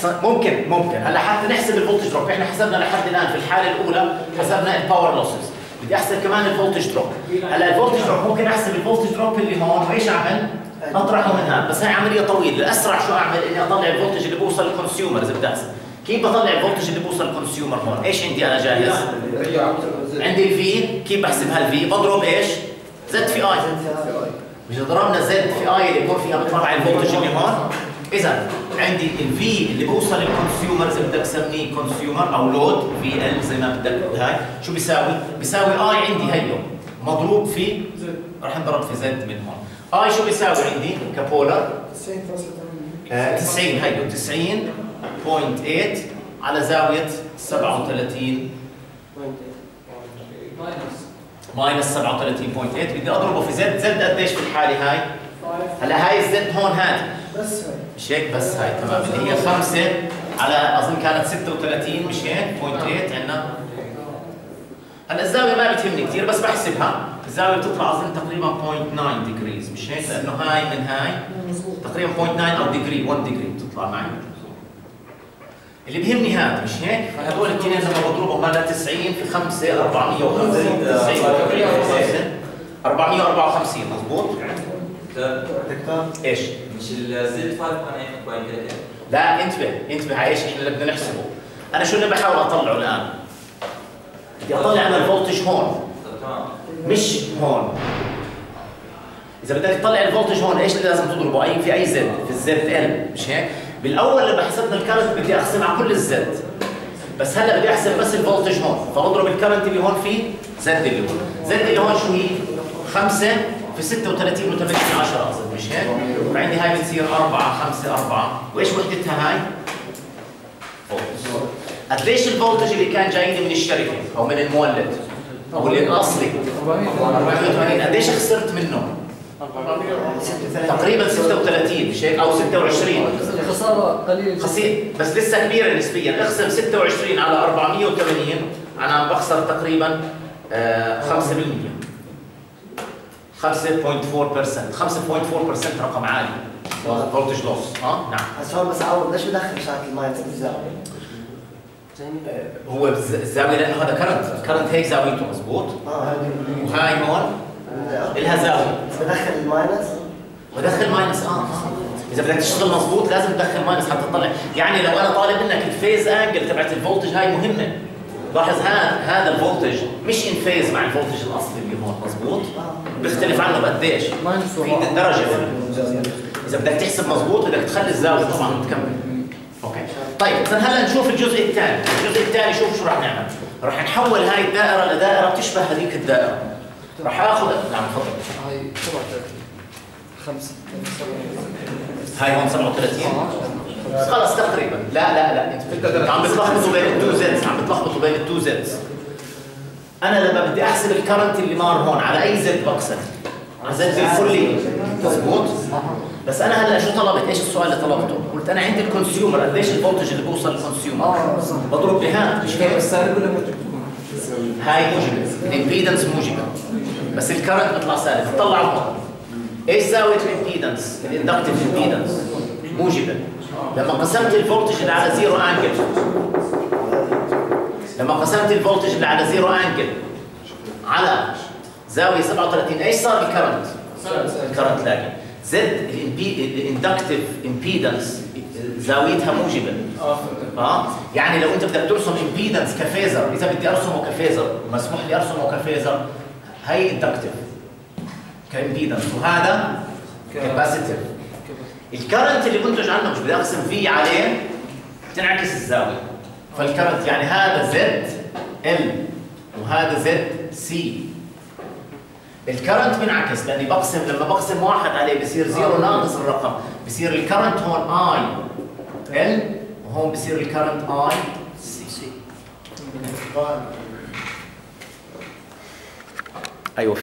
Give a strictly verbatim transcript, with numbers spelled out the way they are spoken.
يحصل ممكن ممكن هلا حتى نحسب الفولتج دروب، احنا حسبنا لحد الان في الحاله الاولى حسبنا الباور لوسز، بدي احسب كمان الفولتج دروب. هلا الفولتج دروب ممكن احسب الفولتج دروب اللي هون وايش اعمل؟ اطرحه من هذا، بس هي عمليه طويله، الاسرع شو اعمل؟ اني اطلع الفولتج اللي بوصل للكونسيومر اذا بدي احسب. كيف بطلع الفولتج اللي بوصل للكونسيومر هون؟ ايش عندي انا جاهز؟ عندي الفي، كيف بحسب هالفي؟ بضرب ايش؟ زد في اي. إذا ضربنا زد في اي اللي بكون فيها بطلع الفولتج اللي هون، إذا عندي الفي اللي بوصل للكونسيومر إذا بدك تسميه كونسيومر أو لود في ال زي ما بدك هاي، شو بيساوي؟ بيساوي اي عندي هيو مضروب في راح نضرب في زد من هون. اي شو بيساوي عندي كبولر؟ تسعين هيو تسعين فاصلة ثمانية على زاوية سبعة وثلاثين ماينس سبعة وثلاثين فاصلة ثمانية، بدي اضربه في زد، زد قديش في الحالة هاي؟ هلا هاي الزد هون هذه بس هاي مش هيك؟ بس هاي تمام، اللي هي خمسة على اظن كانت ستة وثلاثين مش هيك؟ صفر ثمانية عندنا. هلا الزاوية ما بتهمني كثير بس بحسبها، الزاوية بتطلع اظن تقريبا صفر فاصلة تسعة ديجريز مش هيك؟ لأنه هاي من هاي تقريبا صفر فاصلة تسعة أو ديجري واحد ديجري بتطلع معي. اللي بيهمني هذا مش هيك؟ هذول الاثنين لما بضربهم هلا تسعين في خمسة أربعمية وخمسين أربعمية وأربعة وخمسين مضبوط؟ دكتور ايش؟ مش الزد خمسة فاصلة ثمانية؟ لا انتبه انتبه على ايش احنا اللي بدنا نحسبه. انا شو اللي بحاول اطلعه الان؟ بدي اطلع انا الفولتج هون مش هون. اذا بدك تطلع الفولتج هون ايش اللي لازم تضربه؟ اي في اي زد في الزد ال مش هيك؟ بالاول لما حسبنا الكرنت بدي اقسم على كل الزد، بس هلا بدي احسب بس الفولتج هون، فبضرب الكرنت اللي هون في زد اللي هون، زد اللي هون شو هي؟ خمسة في ستة وثلاثين وثمانية من عشرة اظن مش هيك؟ وعندي هاي بتصير أربعة خمسة أربعة، وايش وحدتها هاي؟ فولت. قديش الفولتج اللي كان جايني من الشركة أو من المولد أو اللي الأصلي؟ أربعمية وثمانين، قديش خسرت منه؟ تقريبا ستة وثلاثين مش هيك؟ أو ستة وعشرين. خسارة قليلة خسير بس لسه كبيرة نسبيا، اقسم ستة وعشرين على أربعمية وثمانين أنا بخسر تقريبا خمسة بالمية. خمسة فاصلة أربعة بالمية، خمسة فاصلة أربعة بالمية رقم عالي. فولتج لوس، اه نعم. بس هون بس عوض ليش بدخل شكل الماينس بالزاوية؟ هو الزاوية لأنه هذا كرنت، كرنت هيك زاويته مضبوط. اه وهاي هون إلها زاوية. بدخل الماينس؟ بدخل ماينس اه اه إذا بدك تشتغل مضبوط لازم تدخل ماينس حتى تطلع، يعني لو أنا طالب منك الفيز أنجل تبعت الفولتج هاي مهمة. لاحظ هذا هذا الفولتج مش ان فيز مع الفولتج الأصلي اللي هون مضبوط؟ بيختلف عنه بقديش؟ في درجة. إذا بدك تحسب مضبوط بدك تخلي الزاوية طبعا تكمل. اوكي. طيب اذا هلا نشوف الجزء الثاني، الجزء الثاني شوف شو راح نعمل. راح نحول هاي الدائرة لدائرة بتشبه هذيك الدائرة. راح اخذ نعم تفضل. هاي سبعة وثلاثين خمسة هاي هون سبعة وثلاثين خلص تقريبا. لا لا لا انت عم بتلخبطوا بين التو زدز، عم بتلخبطوا بين التو زدز. انا لما بدي احسب الكرنت اللي مار هون على اي زد بقسم على زد الكلي مضبوط. بس انا هلا شو طلبت؟ ايش السؤال اللي طلبته؟ قلت انا عندي الكونسيومر قديش الفولتج اللي بوصل للكونسيومر؟ بضرب بهذا مش هيك؟ السالب ولا موجب؟ هاي موجبه، الامبيدنس موجبه بس الكرنت بيطلع سالب. طلع هون ايش زاويه الامبيدنس؟ الاندكتيف امبيدنس موجبه. لما قسمت الفولتج اللي على زيرو انجل لما قسمت الفولتج اللي على زيرو انجل على زاويه سبعة وثلاثين ايش صار الكرنت؟ الكرنت لاقي زد الاندكتيف امبيدنس زاويتها موجبه. اه يعني لو انت بدك ترسم امبيدنس كفيزر، اذا بدي ارسمه كفيزر مسموح لي ارسمه كفيزر، هي اندكتيف كامبيدنس وهذا كاباسيتيف. الكرنت اللي بنتج عنه مش بدي اقسم في عليه بتنعكس الزاويه، فالكرنت يعني هذا زد ال وهذا زد سي. الكرنت بينعكس لاني بقسم، لما بقسم واحد عليه بصير زيرو ناقص الرقم، بصير الكرنت هون اي ال وهون بصير الكرنت اي سي. ايوه.